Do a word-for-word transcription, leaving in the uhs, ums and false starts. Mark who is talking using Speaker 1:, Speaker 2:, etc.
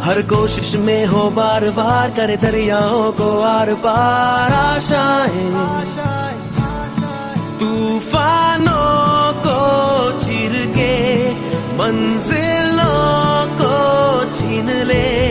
Speaker 1: हर कोशिश में हो बार बार करे दरियाओं को आर पार आशाएं, तूफानों को चीर के मंजिलों को छीन ले।